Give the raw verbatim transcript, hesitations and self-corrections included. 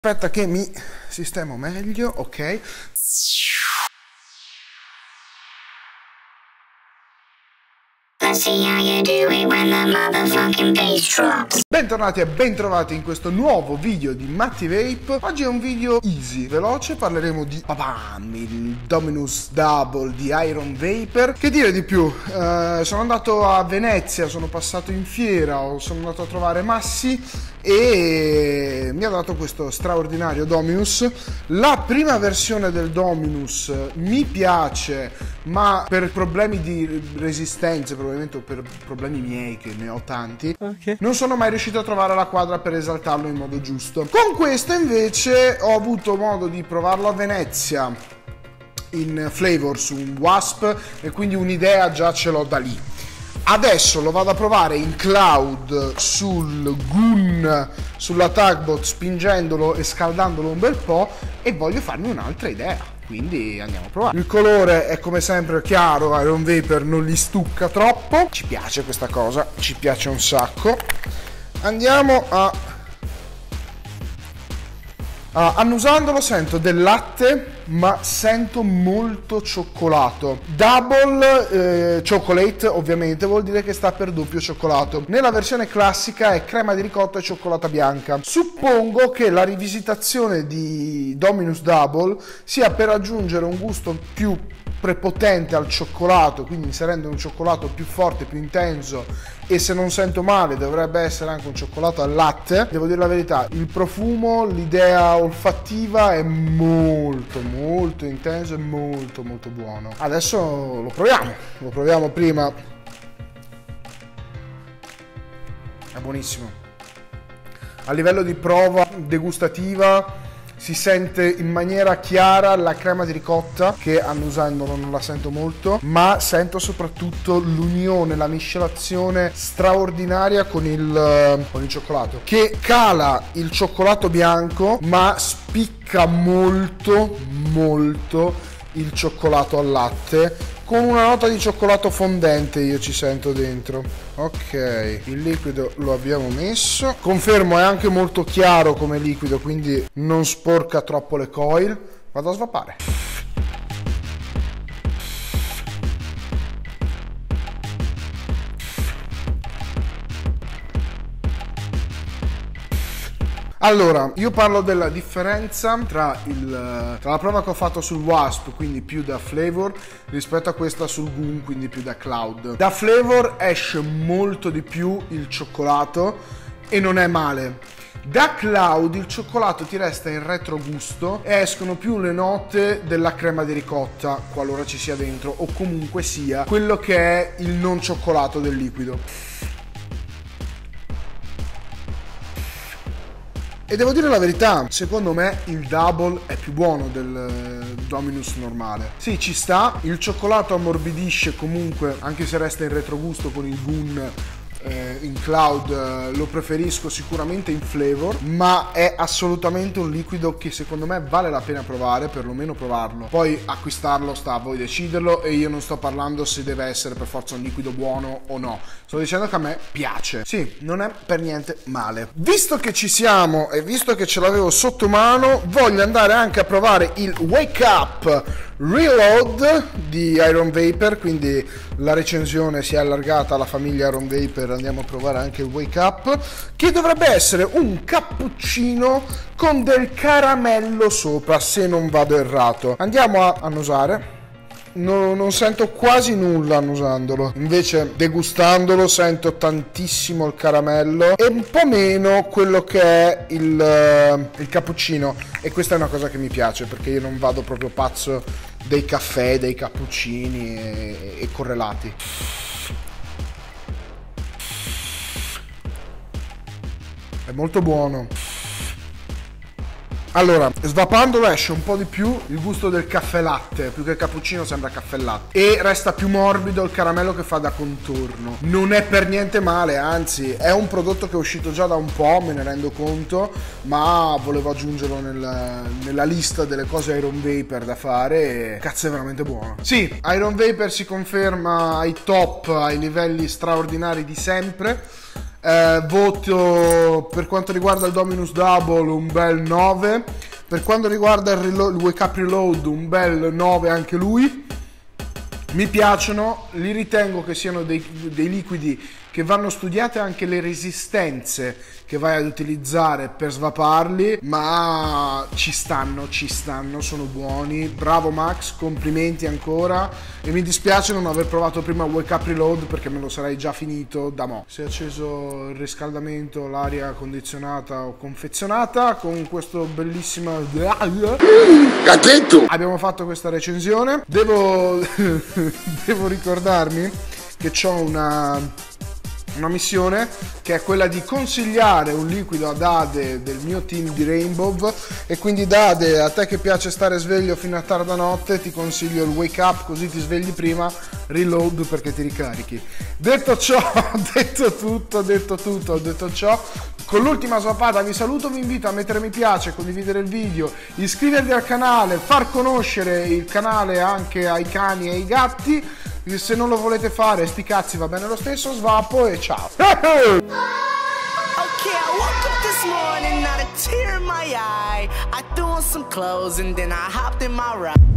Aspetta che mi sistemo meglio, ok. Bentornati e bentrovati in questo nuovo video di Matti Vape. Oggi è un video easy, veloce, parleremo di babam, il Dominus Double di Iron Vapor. Che dire di più, eh, sono andato a Venezia, sono passato in fiera, sono andato a trovare Massi e mi ha dato questo straordinario Dominus. La prima versione del Dominus mi piace, ma per problemi di resistenza, probabilmente per problemi miei, che ne ho tanti, okay, non sono mai riuscito a trovare la quadra per esaltarlo in modo giusto. Con questo invece ho avuto modo di provarlo a Venezia in flavor su un Wasp e quindi un'idea già ce l'ho da lì. Adesso lo vado a provare in cloud sul Goon, sulla Tugboat, spingendolo e scaldandolo un bel po', e voglio farmi un'altra idea, quindi andiamo a provare. Il colore è come sempre chiaro, Iron Vapor non li stucca troppo, ci piace questa cosa, ci piace un sacco. Andiamo a... Uh, annusandolo sento del latte, ma sento molto cioccolato. Double eh, chocolate ovviamente vuol dire che sta per doppio cioccolato. Nella versione classica è crema di ricotta e cioccolata bianca. Suppongo che la rivisitazione di Dominus Double sia per aggiungere un gusto più prepotente al cioccolato, quindi inserendo un cioccolato più forte, più intenso, e se non sento male dovrebbe essere anche un cioccolato al latte. Devo dire la verità, il profumo, l'idea olfattiva è molto molto intenso e molto molto buono. Adesso lo proviamo, lo proviamo prima. È buonissimo. A livello di prova degustativa si sente in maniera chiara la crema di ricotta, che annusandolo non la sento molto, ma sento soprattutto l'unione, la miscelazione straordinaria con il, con il cioccolato, che cala il cioccolato bianco ma spicca molto molto il cioccolato al latte, con una nota di cioccolato fondente io ci sento dentro. Ok, il liquido lo abbiamo messo, confermo è anche molto chiaro come liquido, quindi non sporca troppo le coil. Vado a svapare. Allora, io parlo della differenza tra, il, tra la prova che ho fatto sul Wasp, quindi più da flavor, rispetto a questa sul Goon, quindi più da cloud. Da flavor esce molto di più il cioccolato e non è male. Da cloud il cioccolato ti resta in retrogusto e escono più le note della crema di ricotta, qualora ci sia dentro, o comunque sia quello che è il non cioccolato del liquido. E devo dire la verità, secondo me il Double è più buono del Dominus normale. Sì, ci sta, il cioccolato ammorbidisce comunque, anche se resta in retrogusto con il Goon. Eh, in cloud eh, lo preferisco sicuramente in flavor, ma è assolutamente un liquido che secondo me vale la pena provare, perlomeno provarlo. Poi acquistarlo sta a voi deciderlo, e io non sto parlando se deve essere per forza un liquido buono o no, sto dicendo che a me piace. Sì, non è per niente male. Visto che ci siamo e visto che ce l'avevo sotto mano, voglio andare anche a provare il Wake Up Reload di Iron Vapor, quindi la recensione si è allargata alla famiglia Iron Vapor. Andiamo a provare anche il Wake Up, che dovrebbe essere un cappuccino con del caramello sopra, se non vado errato. Andiamo a annusare. No, non sento quasi nulla annusandolo, invece degustandolo sento tantissimo il caramello e un po' meno quello che è il, uh, il cappuccino, e questa è una cosa che mi piace, perché io non vado proprio pazzo dei caffè, dei cappuccini e, e correlati. È molto buono. Allora, svapandolo esce un po' di più il gusto del caffè latte, più che il cappuccino sembra caffè latte, e resta più morbido il caramello che fa da contorno. Non è per niente male, anzi è un prodotto che è uscito già da un po', me ne rendo conto, ma volevo aggiungerlo nel, nella lista delle cose Iron Vapor da fare, e cazzo è veramente buono. Sì, Iron Vapor si conferma ai top, ai livelli straordinari di sempre. Eh, voto per quanto riguarda il Dominus Double un bel nove, per quanto riguarda il, reload, il Wake Up Reload un bel nove anche lui. Mi piacciono, li ritengo che siano dei, dei liquidi che vanno studiate anche le resistenze che vai ad utilizzare per svaparli, ma ci stanno, ci stanno, sono buoni. Bravo Max, complimenti ancora, e mi dispiace non aver provato prima Wake Up Reload perché me lo sarei già finito da mo'. Si è acceso il riscaldamento, l'aria condizionata o confezionata con questo bellissimo Cachetto. Abbiamo fatto questa recensione. Devo devo ricordarmi che ho una una missione che è quella di consigliare un liquido ad Ade del mio team di Rainbow, e quindi Dade, a te che piace stare sveglio fino a tarda notte, ti consiglio il Wake Up, così ti svegli prima, Reload perché ti ricarichi. Detto ciò, detto tutto, detto tutto, detto ciò, con l'ultima svapata vi saluto, vi invito a mettere mi piace, condividere il video, iscrivervi al canale, far conoscere il canale anche ai cani e ai gatti. Se non lo volete fare, sti cazzi, va bene lo stesso, svapo e ciao. Okay, I woke up this morning, not a tear in my eye. I threw on some clothes and then I hopped in my ride.